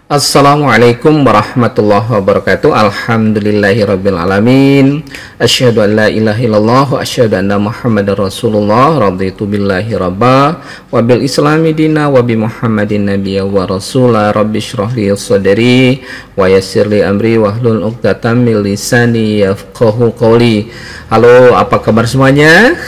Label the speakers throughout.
Speaker 1: Assalamualaikum warahmatullahi wabarakatuh. Alhamdulillahirrabbilalamin. Asyhadu an la ilaha illallah wa asyhadu anna muhammadar rasulullah. Raditu billahi rabba wa bil islami dina wa bi muhammadin nabiyya wa rasula. Rabbi shrah li sadri wa yassir li amri wahlul 'uqdatam min lisani yafqahu qawli. Halo, apa kabar semuanya?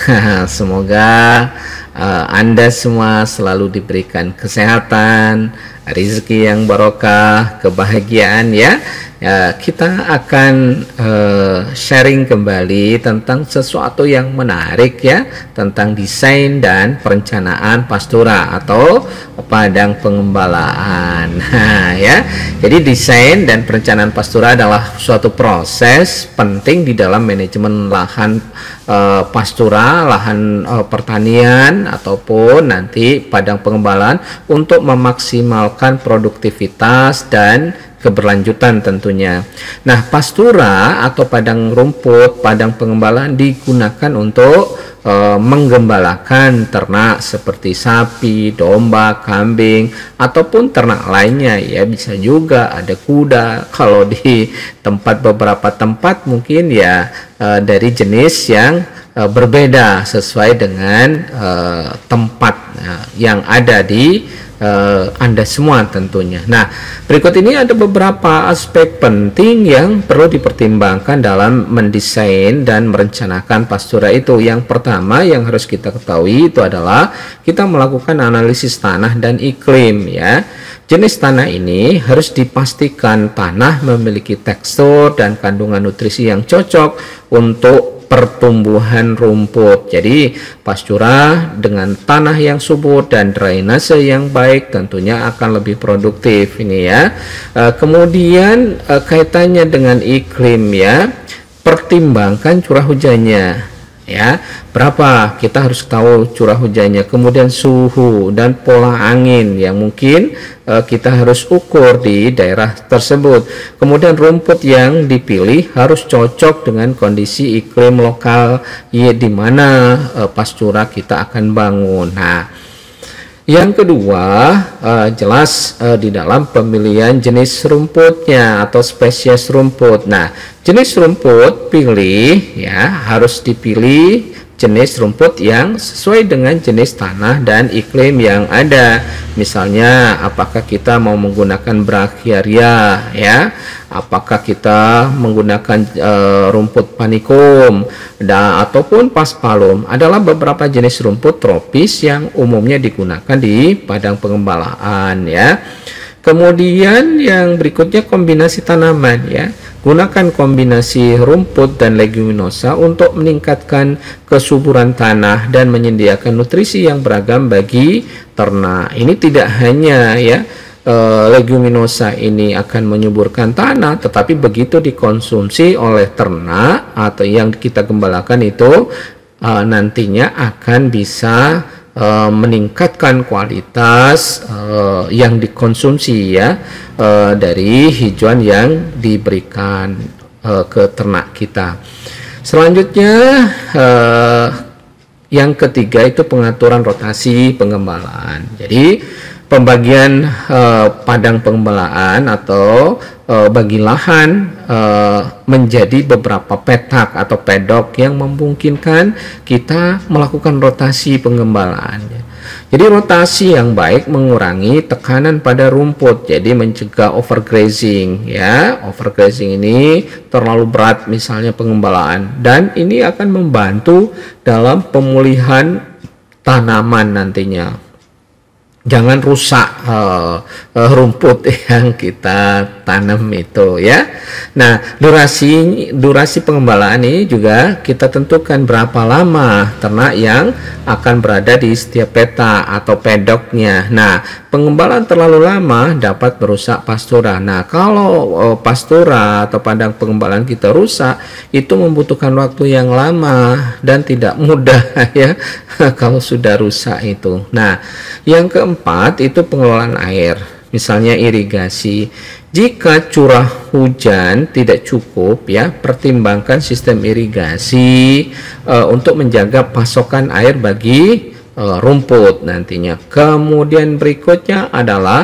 Speaker 1: Semoga Anda semua selalu diberikan kesehatan, rezeki yang barokah, kebahagiaan ya. Kita akan sharing kembali tentang sesuatu yang menarik ya, tentang desain dan perencanaan pastura atau padang pengembalaan. Ya. Jadi desain dan perencanaan pastura adalah suatu proses penting di dalam manajemen lahan pastura, lahan pertanian ataupun nanti padang pengembalaan untuk memaksimalkan produktivitas dan keberlanjutan tentunya. Nah, pastura atau padang rumput, padang pengembalaan digunakan untuk menggembalakan ternak seperti sapi, domba, kambing, ataupun ternak lainnya ya. Bisa juga ada kuda. Kalau di beberapa tempat mungkin ya dari jenis yang berbeda sesuai dengan tempat yang ada di Anda semua tentunya. Nah, berikut ini ada beberapa aspek penting yang perlu dipertimbangkan dalam mendesain dan merencanakan pastura itu. Yang pertama yang harus kita ketahui itu adalah kita melakukan analisis tanah dan iklim ya. Jenis tanah ini harus dipastikan tanah memiliki tekstur dan kandungan nutrisi yang cocok untuk pertumbuhan rumput. Jadi pastura dengan tanah yang subur dan drainase yang baik tentunya akan lebih produktif ini ya. Kemudian kaitannya dengan iklim ya, pertimbangkan curah hujannya ya, berapa kita harus tahu curah hujannya, kemudian suhu dan pola angin yang mungkin kita harus ukur di daerah tersebut. Kemudian rumput yang dipilih harus cocok dengan kondisi iklim lokal ya, di mana pastura kita akan bangun. Nah, yang kedua jelas di dalam pemilihan jenis rumputnya atau spesies rumput. Nah, jenis rumput pilih ya, harus dipilih jenis rumput yang sesuai dengan jenis tanah dan iklim yang ada. Misalnya apakah kita mau menggunakan brachiaria ya, apakah kita menggunakan rumput panicum dan ataupun paspalum, adalah beberapa jenis rumput tropis yang umumnya digunakan di padang pengembalaan ya. Kemudian yang berikutnya kombinasi tanaman ya. Gunakan kombinasi rumput dan leguminosa untuk meningkatkan kesuburan tanah dan menyediakan nutrisi yang beragam bagi ternak. Ini tidak hanya ya leguminosa ini akan menyuburkan tanah, tetapi begitu dikonsumsi oleh ternak atau yang kita gembalakan itu nantinya akan bisa meningkatkan kualitas yang dikonsumsi ya dari hijauan yang diberikan ke ternak kita. Selanjutnya yang ketiga itu pengaturan rotasi pengembalaan. Jadi pembagian padang pengembalaan atau bagi lahan menjadi beberapa petak atau pedok yang memungkinkan kita melakukan rotasi pengembalaan. Jadi rotasi yang baik mengurangi tekanan pada rumput, jadi mencegah overgrazing ya. Overgrazing ini terlalu berat misalnya pengembalaan, dan ini akan membantu dalam pemulihan tanaman nantinya. Jangan rusak rumput yang kita tanam itu ya. Nah, durasi pengembalaan ini juga kita tentukan berapa lama ternak yang akan berada di setiap peta atau pedoknya. Nah, pengembalaan terlalu lama dapat merusak pastura. Nah, kalau pastura atau padang pengembalaan kita rusak, itu membutuhkan waktu yang lama dan tidak mudah ya kalau sudah rusak itu. Nah, yang keempat itu pengelolaan air, misalnya irigasi. Jika curah hujan tidak cukup ya, pertimbangkan sistem irigasi untuk menjaga pasokan air bagi rumput nantinya. Kemudian berikutnya adalah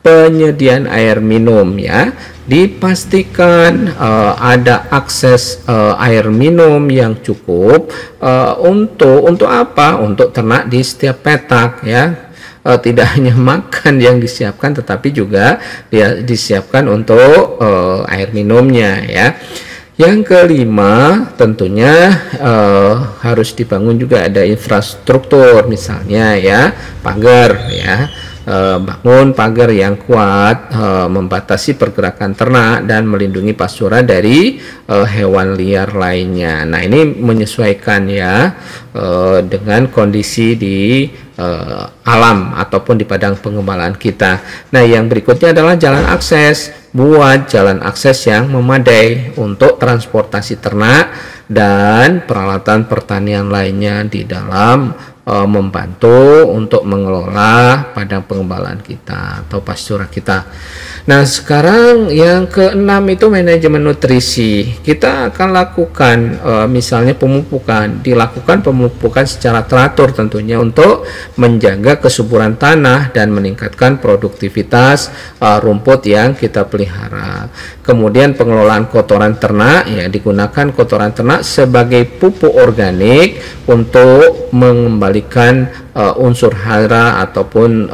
Speaker 1: penyediaan air minum ya. Dipastikan ada akses air minum yang cukup untuk apa? Untuk ternak di setiap petak ya. Tidak hanya makan yang disiapkan, tetapi juga disiapkan untuk air minumnya ya. Yang kelima, tentunya harus dibangun juga ada infrastruktur, misalnya ya pagar ya. Bangun pagar yang kuat, membatasi pergerakan ternak dan melindungi pastura dari hewan liar lainnya. Nah, ini menyesuaikan ya dengan kondisi di alam ataupun di padang pengembalaan kita. Nah, yang berikutnya adalah jalan akses. Buat jalan akses yang memadai untuk transportasi ternak dan peralatan pertanian lainnya di dalam membantu untuk mengelola padang pengembalaan kita atau pastura kita. Nah, sekarang yang keenam itu manajemen nutrisi. Kita akan lakukan misalnya pemupukan, dilakukan pemupukan secara teratur tentunya untuk menjaga kesuburan tanah dan meningkatkan produktivitas rumput yang kita pelihara. Kemudian pengelolaan kotoran ternak ya, digunakan kotoran ternak sebagai pupuk organik untuk mengembalikan unsur hara ataupun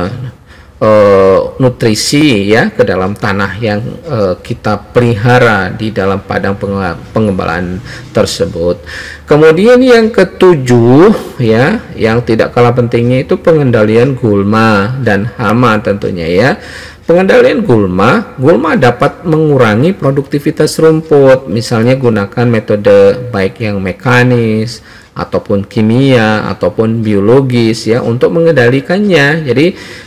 Speaker 1: nutrisi ya ke dalam tanah yang kita pelihara di dalam padang pengembalaan tersebut. Kemudian yang ketujuh ya, yang tidak kalah pentingnya itu pengendalian gulma dan hama tentunya ya. Pengendalian gulma dapat mengurangi produktivitas rumput, misalnya gunakan metode baik yang mekanis ataupun kimia ataupun biologis ya untuk mengendalikannya. Jadi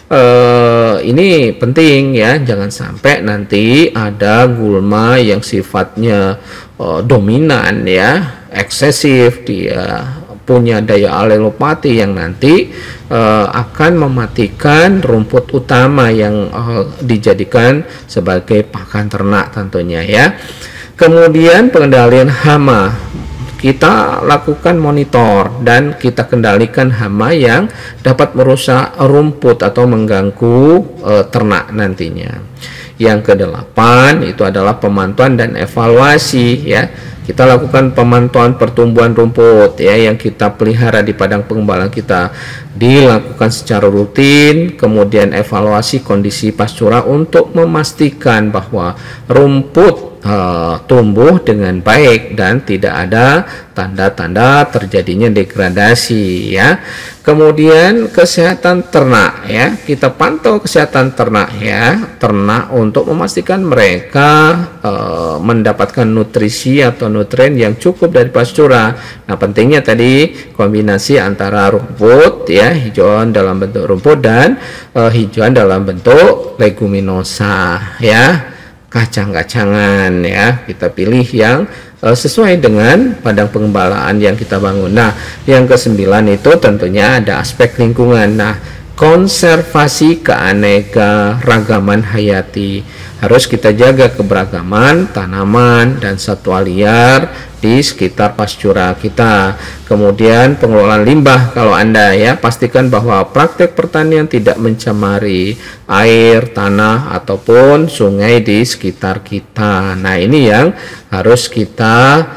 Speaker 1: ini penting ya, jangan sampai nanti ada gulma yang sifatnya dominan ya, eksesif, dia punya daya alelopati yang nanti akan mematikan rumput utama yang dijadikan sebagai pakan ternak tentunya ya. Kemudian pengendalian hama, kita lakukan monitor dan kita kendalikan hama yang dapat merusak rumput atau mengganggu ternak nantinya. Yang kedelapan itu adalah pemantauan dan evaluasi ya. Kita lakukan pemantauan pertumbuhan rumput ya yang kita pelihara di padang pengembalaan kita, dilakukan secara rutin. Kemudian evaluasi kondisi pastura untuk memastikan bahwa rumput tumbuh dengan baik dan tidak ada tanda-tanda terjadinya degradasi ya. Kemudian kesehatan ternak ya, kita pantau kesehatan ternak ya, ternak untuk memastikan mereka mendapatkan nutrisi atau nutrien yang cukup dari pastura. Nah, pentingnya tadi kombinasi antara rumput ya, hijauan dalam bentuk rumput dan hijauan dalam bentuk leguminosa ya, kacang-kacangan ya, kita pilih yang sesuai dengan padang pengembalaan yang kita bangun. Nah, yang kesembilan itu tentunya ada aspek lingkungan. Nah, konservasi keanekaragaman hayati, harus kita jaga keberagaman tanaman dan satwa liar di sekitar pastura kita. Kemudian pengelolaan limbah, kalau Anda ya, pastikan bahwa praktek pertanian tidak mencemari air, tanah ataupun sungai di sekitar kita. Nah, ini yang harus kita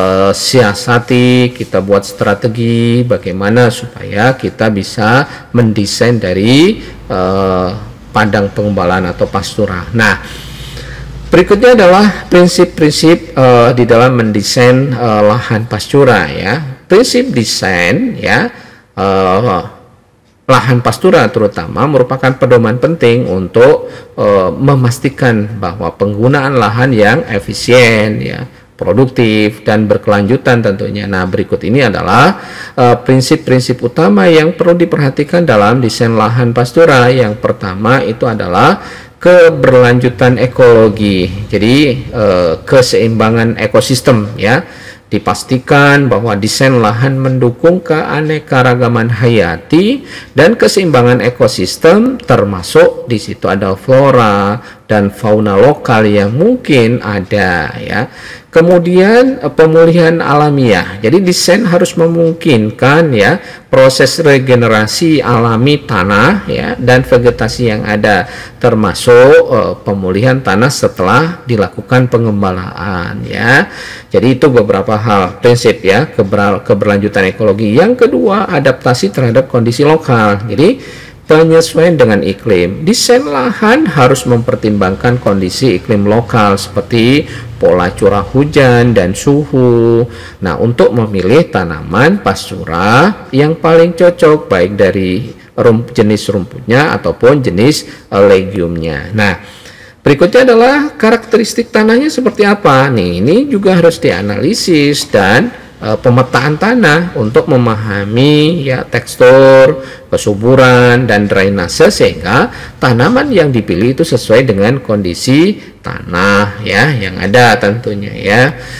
Speaker 1: siasati, kita buat strategi bagaimana supaya kita bisa mendesain dari padang pengembalaan atau pastura. Nah, berikutnya adalah prinsip-prinsip di dalam mendesain lahan pastura ya. Prinsip desain ya, lahan pastura terutama merupakan pedoman penting untuk memastikan bahwa penggunaan lahan yang efisien ya, produktif dan berkelanjutan tentunya. Nah, berikut ini adalah prinsip-prinsip utama yang perlu diperhatikan dalam desain lahan pastura. Yang pertama itu adalah keberlanjutan ekologi. Jadi keseimbangan ekosistem ya. Dipastikan bahwa desain lahan mendukung keanekaragaman hayati dan keseimbangan ekosistem, termasuk di situ ada flora dan fauna lokal yang mungkin ada ya. Kemudian pemulihan alamiah. Jadi desain harus memungkinkan ya proses regenerasi alami tanah ya dan vegetasi yang ada, termasuk pemulihan tanah setelah dilakukan pengembalaan ya. Jadi itu beberapa hal prinsip ya keberlanjutan ekologi. Yang kedua, adaptasi terhadap kondisi lokal. Jadi penyesuaian dengan iklim. Desain lahan harus mempertimbangkan kondisi iklim lokal seperti pola curah hujan dan suhu. Nah, untuk memilih tanaman pastura yang paling cocok baik dari jenis rumputnya ataupun jenis legume-nya. Nah, berikutnya adalah karakteristik tanahnya seperti apa. Nih, ini juga harus dianalisis dan pemetaan tanah untuk memahami ya tekstur, kesuburan dan drainase sehingga tanaman yang dipilih itu sesuai dengan kondisi tanah ya yang ada tentunya ya.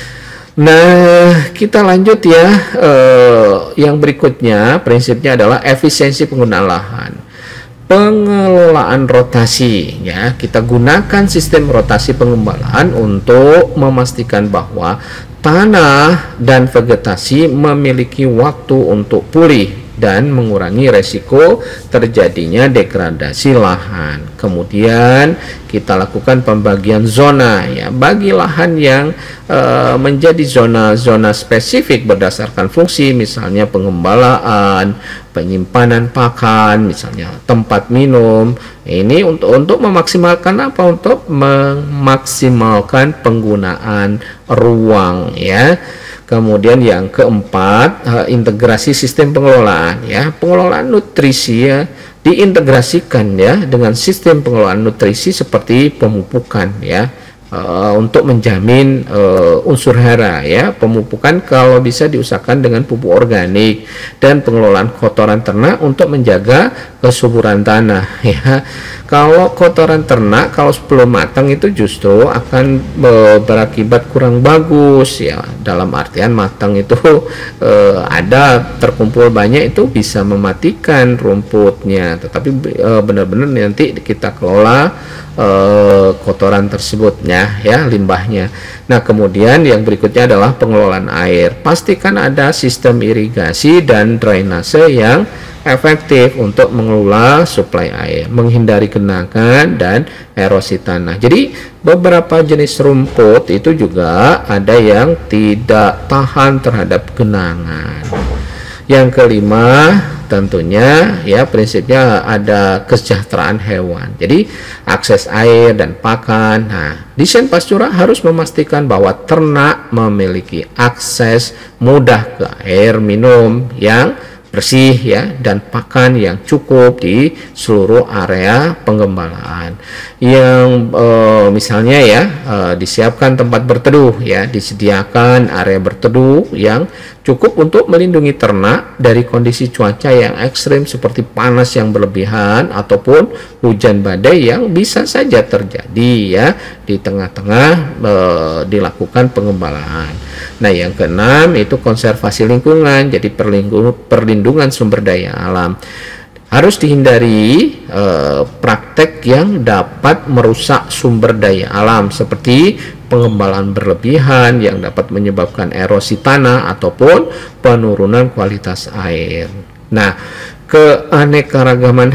Speaker 1: Nah, kita lanjut ya. Yang berikutnya prinsipnya adalah efisiensi penggunaan lahan. Pengelolaan rotasi ya, kita gunakan sistem rotasi pengembalaan untuk memastikan bahwa tanah dan vegetasi memiliki waktu untuk pulih dan mengurangi resiko terjadinya degradasi lahan. Kemudian kita lakukan pembagian zona ya bagi lahan yang menjadi zona-zona spesifik berdasarkan fungsi, misalnya pengembalaan, penyimpanan pakan, misalnya tempat minum. Ini untuk memaksimalkan apa? Untuk memaksimalkan penggunaan ruang ya. Kemudian yang keempat, integrasi sistem pengelolaan ya. Pengelolaan nutrisi ya diintegrasikan ya dengan sistem pengelolaan nutrisi seperti pemupukan ya. Untuk menjamin unsur hara ya. Pemupukan kalau bisa diusahakan dengan pupuk organik dan pengelolaan kotoran ternak untuk menjaga kesuburan tanah ya. Kalau kotoran ternak kalau sebelum matang itu justru akan berakibat kurang bagus ya. Dalam artian matang itu ada terkumpul banyak itu bisa mematikan rumputnya. Tetapi benar-benar nanti kita kelola kotoran tersebutnya ya limbahnya. Nah, kemudian yang berikutnya adalah pengelolaan air. Pastikan ada sistem irigasi dan drainase yang efektif untuk mengelola suplai air, menghindari genangan dan erosi tanah. Jadi beberapa jenis rumput itu juga ada yang tidak tahan terhadap genangan. Yang kelima tentunya ya prinsipnya ada kesejahteraan hewan. Jadi akses air dan pakan. Nah, desain pastura harus memastikan bahwa ternak memiliki akses mudah ke air minum yang bersih ya dan pakan yang cukup di seluruh area penggembalaan. Yang misalnya ya disiapkan tempat berteduh ya, disediakan area berteduh yang cukup untuk melindungi ternak dari kondisi cuaca yang ekstrim seperti panas yang berlebihan ataupun hujan badai yang bisa saja terjadi ya di tengah-tengah dilakukan pengembalaan. Nah, yang keenam itu konservasi lingkungan, jadi perlindungan sumber daya alam. Harus dihindari praktek yang dapat merusak sumber daya alam seperti pengembalaan berlebihan yang dapat menyebabkan erosi tanah ataupun penurunan kualitas air. Nah, keanekaragaman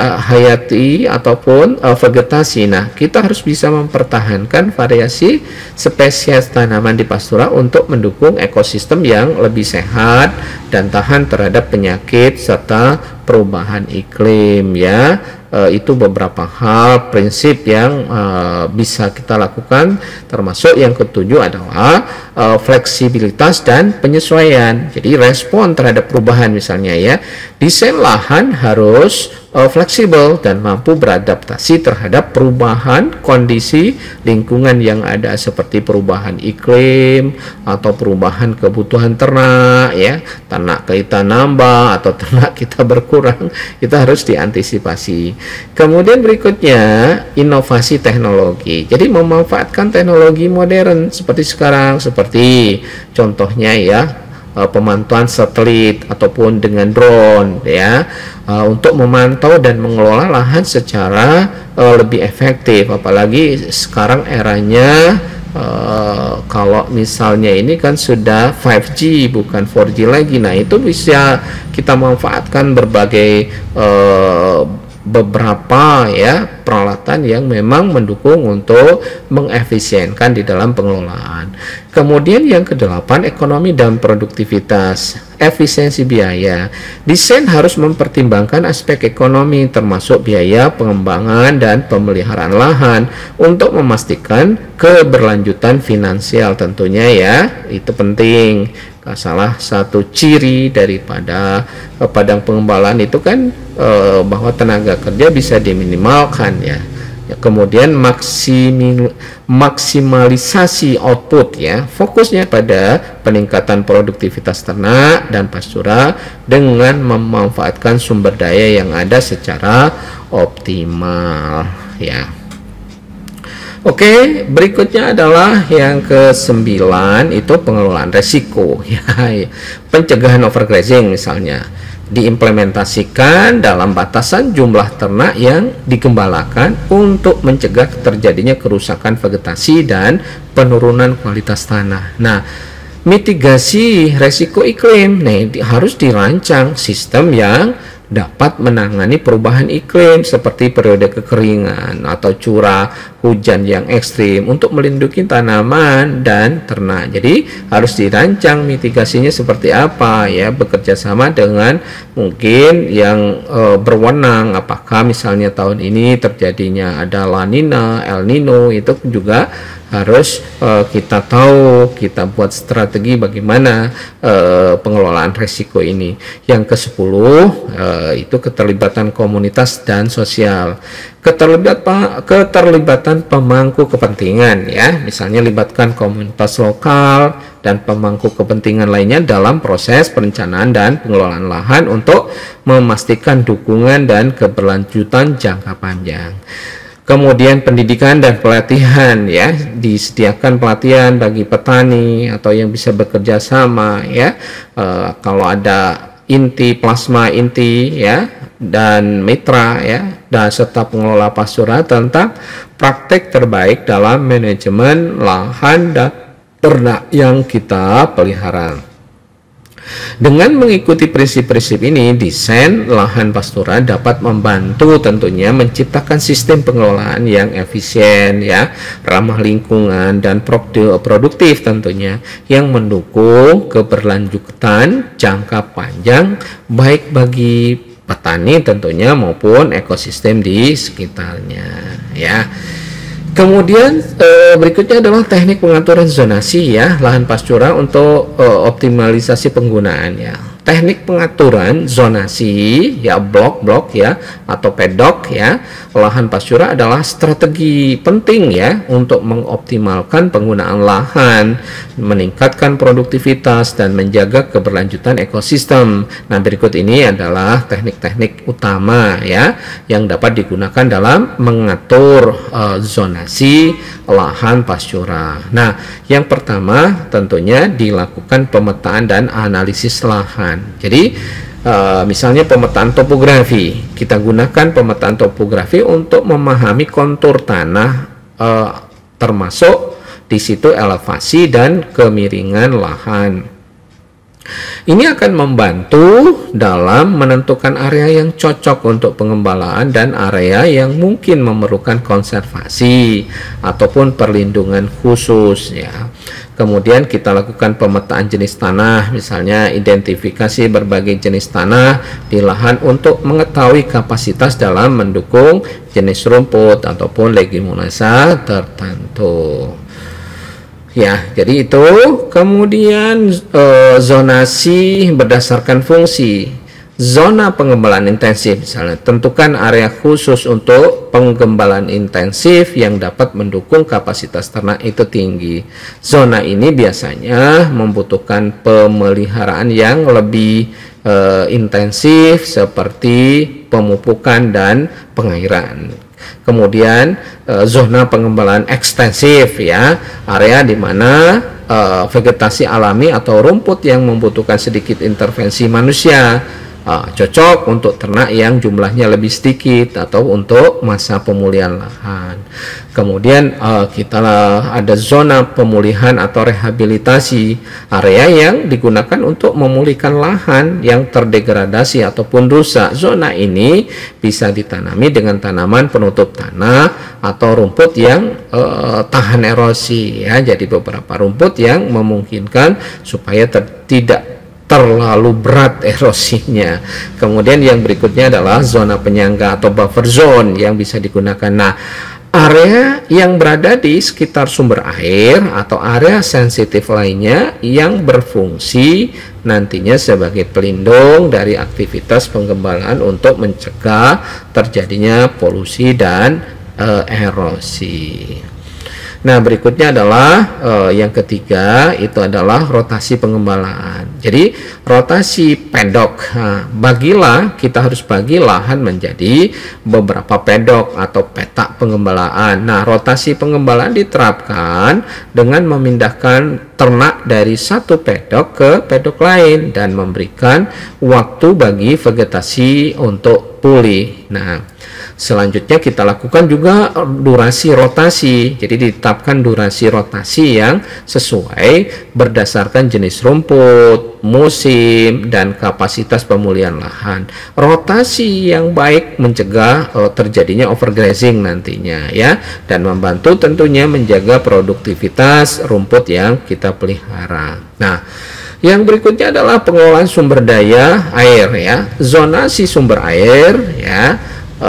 Speaker 1: hayati ataupun vegetasi. Nah, kita harus bisa mempertahankan variasi spesies tanaman di pastura untuk mendukung ekosistem yang lebih sehat dan tahan terhadap penyakit serta perubahan iklim ya. Itu beberapa hal prinsip yang bisa kita lakukan, termasuk yang ketujuh adalah fleksibilitas dan penyesuaian. Jadi respon terhadap perubahan misalnya ya. Desain lahan harus fleksibel dan mampu beradaptasi terhadap perubahan kondisi lingkungan yang ada seperti perubahan iklim atau perubahan kebutuhan ternak ya, ternak kita nambah atau ternak kita berkurang, kita harus diantisipasi. Kemudian berikutnya inovasi teknologi. Jadi memanfaatkan teknologi modern seperti sekarang, seperti contohnya ya pemantauan satelit ataupun dengan drone ya, untuk memantau dan mengelola lahan secara lebih efektif. Apalagi sekarang eranya kalau misalnya ini kan sudah 5G bukan 4G lagi. Nah, itu bisa kita manfaatkan berbagai beberapa ya peralatan yang memang mendukung untuk mengefisienkan di dalam pengelolaan. Kemudian yang kedelapan, ekonomi dan produktivitas, efisiensi biaya. Desain harus mempertimbangkan aspek ekonomi termasuk biaya pengembangan dan pemeliharaan lahan untuk memastikan keberlanjutan finansial tentunya ya, itu penting. Salah satu ciri daripada padang pengembalaan itu kan bahwa tenaga kerja bisa diminimalkan ya. Kemudian maksimalisasi output ya, fokusnya pada peningkatan produktivitas ternak dan pastura dengan memanfaatkan sumber daya yang ada secara optimal ya. Oke, berikutnya adalah yang ke-9, itu pengelolaan resiko ya. Pencegahan overgrazing misalnya diimplementasikan dalam batasan jumlah ternak yang digembalakan untuk mencegah terjadinya kerusakan vegetasi dan penurunan kualitas tanah. Nah, mitigasi resiko iklim harus dirancang sistem yang dapat menangani perubahan iklim seperti periode kekeringan atau curah hujan yang ekstrim untuk melindungi tanaman dan ternak. Jadi harus dirancang mitigasinya seperti apa ya, bekerja sama dengan mungkin yang berwenang. Apakah misalnya tahun ini terjadinya ada La Nina, El Nino, itu juga harus kita tahu, kita buat strategi bagaimana pengelolaan resiko ini. Yang ke-10 itu keterlibatan komunitas dan sosial. Keterlibatan pemangku kepentingan ya, misalnya libatkan komunitas lokal dan pemangku kepentingan lainnya dalam proses perencanaan dan pengelolaan lahan untuk memastikan dukungan dan keberlanjutan jangka panjang. Kemudian pendidikan dan pelatihan ya, disediakan pelatihan bagi petani atau yang bisa bekerja sama ya. Kalau ada inti, plasma inti ya, dan mitra ya, dan serta pengelola pastura tentang praktek terbaik dalam manajemen lahan dan ternak yang kita pelihara. Dengan mengikuti prinsip-prinsip ini, desain lahan pastura dapat membantu tentunya menciptakan sistem pengelolaan yang efisien ya, ramah lingkungan dan produktif tentunya, yang mendukung keberlanjutan jangka panjang baik bagi petani tentunya maupun ekosistem di sekitarnya ya. Kemudian berikutnya adalah teknik pengaturan zonasi ya, lahan pastura untuk optimalisasi penggunaan ya. Teknik pengaturan zonasi ya, blok-blok ya atau pedok ya, lahan pastura adalah strategi penting ya untuk mengoptimalkan penggunaan lahan, meningkatkan produktivitas dan menjaga keberlanjutan ekosistem. Nah, berikut ini adalah teknik-teknik utama ya yang dapat digunakan dalam mengatur zonasi lahan pastura. Nah, yang pertama tentunya dilakukan pemetaan dan analisis lahan. Jadi misalnya pemetaan topografi, kita gunakan pemetaan topografi untuk memahami kontur tanah, termasuk di situ elevasi dan kemiringan lahan. Ini akan membantu dalam menentukan area yang cocok untuk pengembalaan dan area yang mungkin memerlukan konservasi ataupun perlindungan khusus ya. Kemudian kita lakukan pemetaan jenis tanah, misalnya identifikasi berbagai jenis tanah di lahan untuk mengetahui kapasitas dalam mendukung jenis rumput ataupun leguminosa tertentu. Ya, jadi itu. Kemudian zonasi berdasarkan fungsi. Zona pengembalaan intensif, misalnya tentukan area khusus untuk penggembalaan intensif yang dapat mendukung kapasitas ternak itu tinggi. Zona ini biasanya membutuhkan pemeliharaan yang lebih intensif seperti pemupukan dan pengairan. Kemudian zona pengembalaan ekstensif ya, area di mana vegetasi alami atau rumput yang membutuhkan sedikit intervensi manusia cocok untuk ternak yang jumlahnya lebih sedikit atau untuk masa pemulihan lahan. Kemudian kita ada zona pemulihan atau rehabilitasi, area yang digunakan untuk memulihkan lahan yang terdegradasi ataupun rusak. Zona ini bisa ditanami dengan tanaman penutup tanah atau rumput yang tahan erosi ya. Jadi beberapa rumput yang memungkinkan supaya tidak terlalu berat erosinya. Kemudian yang berikutnya adalah zona penyangga atau buffer zone yang bisa digunakan. Nah, area yang berada di sekitar sumber air atau area sensitif lainnya yang berfungsi nantinya sebagai pelindung dari aktivitas penggembalaan untuk mencegah terjadinya polusi dan erosi. Nah, berikutnya adalah yang ketiga, itu adalah rotasi pengembalaan. Jadi rotasi pedok, kita harus bagi lahan menjadi beberapa pedok atau petak pengembalaan. Nah, rotasi pengembalaan diterapkan dengan memindahkan ternak dari satu pedok ke pedok lain dan memberikan waktu bagi vegetasi untuk pulih. Nah, selanjutnya kita lakukan juga durasi rotasi. Jadi ditetapkan durasi rotasi yang sesuai berdasarkan jenis rumput, musim, dan kapasitas pemulihan lahan. Rotasi yang baik mencegah terjadinya overgrazing nantinya ya, dan membantu tentunya menjaga produktivitas rumput yang kita pelihara. Nah, yang berikutnya adalah pengelolaan sumber daya air ya. Zonasi sumber air ya,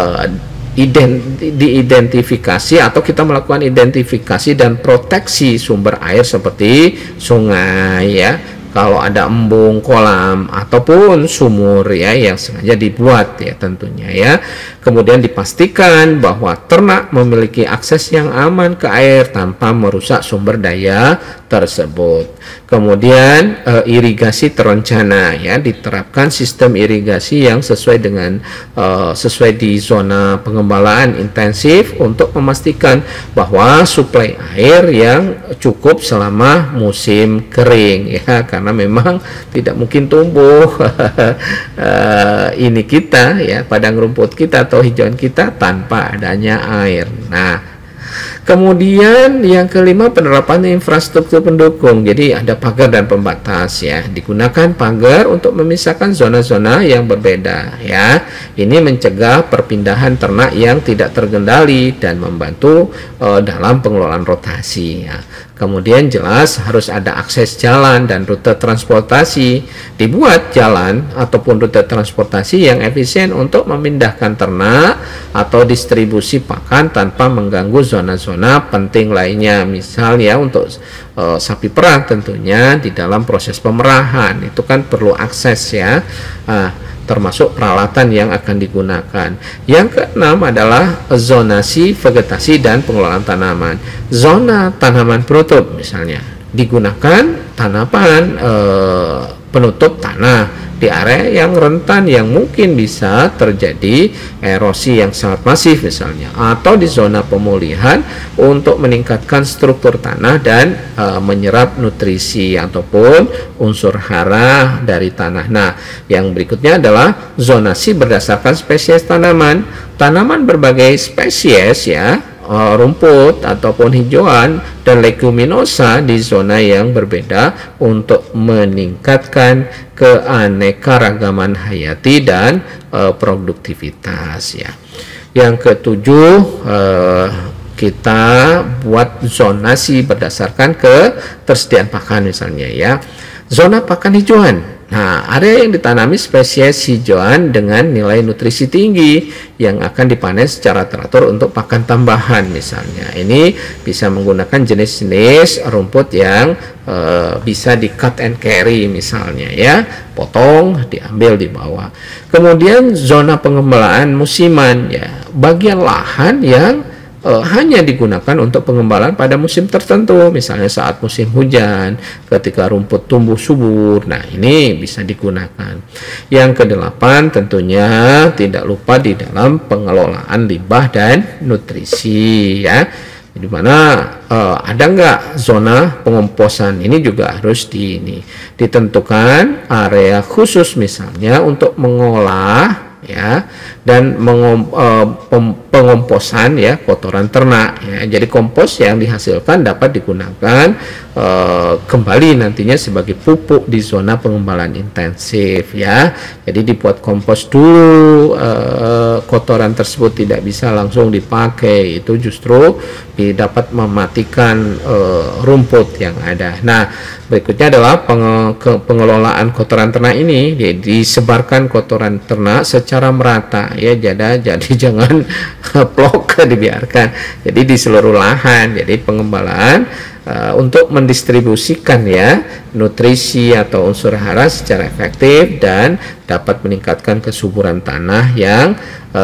Speaker 1: diidentifikasi atau kita melakukan identifikasi dan proteksi sumber air seperti sungai ya, kalau ada embung, kolam ataupun sumur ya yang sengaja dibuat ya tentunya ya. Kemudian dipastikan bahwa ternak memiliki akses yang aman ke air tanpa merusak sumber daya tersebut. Kemudian irigasi terencana ya, diterapkan sistem irigasi yang sesuai dengan sesuai di zona pengembalaan intensif untuk memastikan bahwa suplai air yang cukup selama musim kering ya, karena memang tidak mungkin tumbuh ini kita ya, padang rumput kita atau hijauan kita tanpa adanya air. Nah, kemudian yang kelima, penerapan infrastruktur pendukung. Jadi ada pagar dan pembatas ya. Digunakan pagar untuk memisahkan zona-zona yang berbeda ya. Ini mencegah perpindahan ternak yang tidak terkendali dan membantu dalam pengelolaan rotasi ya. Kemudian jelas harus ada akses jalan dan rute transportasi. Dibuat jalan ataupun rute transportasi yang efisien untuk memindahkan ternak atau distribusi pakan tanpa mengganggu zona-zona penting lainnya. Misalnya untuk sapi perah tentunya di dalam proses pemerahan itu kan perlu akses ya. Termasuk peralatan yang akan digunakan. Yang keenam adalah zonasi vegetasi dan pengelolaan tanaman. Zona tanaman penutup misalnya digunakan tanaman penutup tanah di area yang rentan yang mungkin bisa terjadi erosi yang sangat masif misalnya, atau di zona pemulihan untuk meningkatkan struktur tanah dan menyerap nutrisi ataupun unsur hara dari tanah. Nah, yang berikutnya adalah zonasi berdasarkan spesies tanaman. Tanaman berbagai spesies ya, rumput ataupun hijauan dan leguminosa di zona yang berbeda untuk meningkatkan keanekaragaman hayati dan produktivitas ya. Yang ketujuh, kita buat zonasi berdasarkan ketersediaan pakan misalnya ya. Zona pakan hijauan. Nah, area yang ditanami spesies hijauan dengan nilai nutrisi tinggi yang akan dipanen secara teratur untuk pakan tambahan misalnya. Ini bisa menggunakan jenis-jenis rumput yang bisa di cut and carry misalnya ya, potong diambil di bawah. Kemudian zona pengembalaan musiman ya, bagian lahan yang hanya digunakan untuk pengembalaan pada musim tertentu, misalnya saat musim hujan, ketika rumput tumbuh subur. Nah, ini bisa digunakan. Yang kedelapan tentunya tidak lupa di dalam pengelolaan limbah dan nutrisi ya. di mana ada nggak zona pengomposan. Ini juga harus ditentukan area khusus misalnya untuk mengolah ya dan pengomposan ya kotoran ternak ya. Jadi kompos yang dihasilkan dapat digunakan kembali nantinya sebagai pupuk di zona pengembalan intensif ya. Jadi dibuat kompos dulu, kotoran tersebut tidak bisa langsung dipakai, itu justru dapat mematikan rumput yang ada. Nah, berikutnya adalah pengelolaan kotoran ternak ini. Disebarkan kotoran ternak secara merata ya, jadi jangan plok dibiarkan. Jadi di seluruh lahan. Jadi pengembalaan untuk mendistribusikan ya nutrisi atau unsur hara secara efektif dan dapat meningkatkan kesuburan tanah yang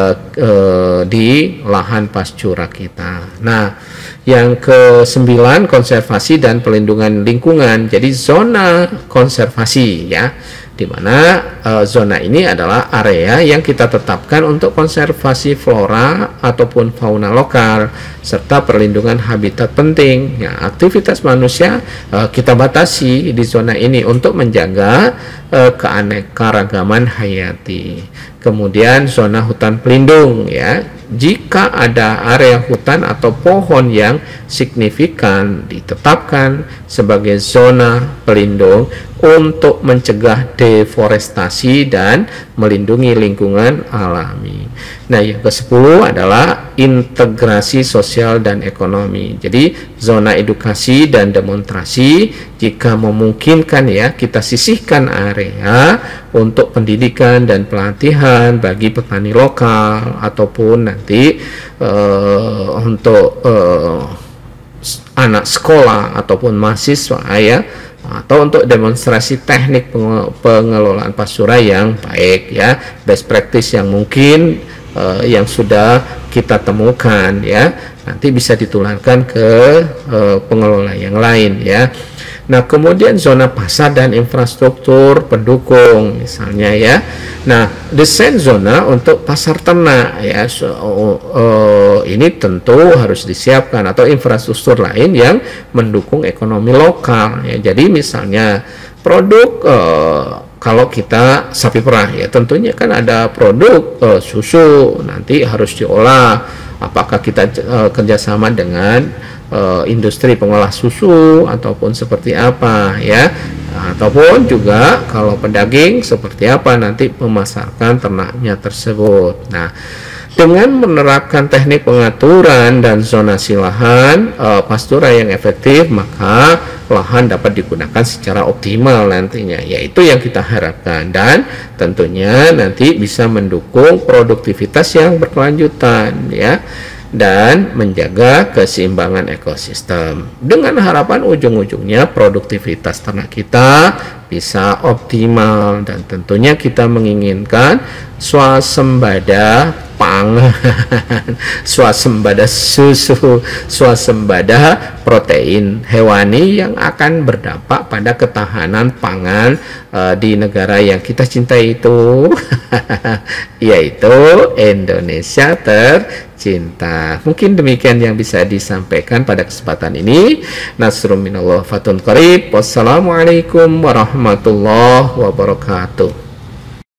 Speaker 1: di lahan pastura kita. Nah, yang ke-9 konservasi dan pelindungan lingkungan. Jadi zona konservasi ya, di mana zona ini adalah area yang kita tetapkan untuk konservasi flora ataupun fauna lokal serta perlindungan habitat penting. Ya, aktivitas manusia kita batasi di zona ini untuk menjaga keanekaragaman hayati. Kemudian zona hutan pelindung ya, jika ada area hutan atau pohon yang signifikan ditetapkan sebagai zona pelindung untuk mencegah deforestasi dan melindungi lingkungan alami. Nah, yang ke-10 adalah integrasi sosial dan ekonomi. Jadi zona edukasi dan demonstrasi, jika memungkinkan ya, kita sisihkan area untuk pendidikan dan pelatihan bagi petani lokal ataupun nanti untuk anak sekolah ataupun mahasiswa ya, atau untuk demonstrasi teknik pengelolaan pastura yang baik ya, best practice yang mungkin yang sudah kita temukan ya, nanti bisa ditularkan ke pengelola yang lain ya. Nah, kemudian zona pasar dan infrastruktur pendukung misalnya ya. Nah, desain zona untuk pasar ternak ya, ini tentu harus disiapkan, atau infrastruktur lain yang mendukung ekonomi lokal ya. Jadi misalnya produk kalau kita sapi perah ya, tentunya kan ada produk susu nanti harus diolah. Apakah kita kerjasama dengan industri pengolah susu ataupun seperti apa ya, ataupun juga kalau pedaging seperti apa nanti memasarkan ternaknya tersebut. Nah, dengan menerapkan teknik pengaturan dan zonasi lahan pastura yang efektif, maka lahan dapat digunakan secara optimal nantinya, yaitu yang kita harapkan, dan tentunya nanti bisa mendukung produktivitas yang berkelanjutan ya, dan menjaga keseimbangan ekosistem, dengan harapan ujung-ujungnya produktivitas ternak kita bisa optimal, dan tentunya kita menginginkan swasembada pangan, swasembada susu, swasembada protein hewani yang akan berdampak pada ketahanan pangan di negara yang kita cintai itu, yaitu Indonesia tercinta. Mungkin demikian yang bisa disampaikan pada kesempatan ini. Nasrun minallah fatun qarib. Wassalamualaikum warahmatullahi wabarakatuh.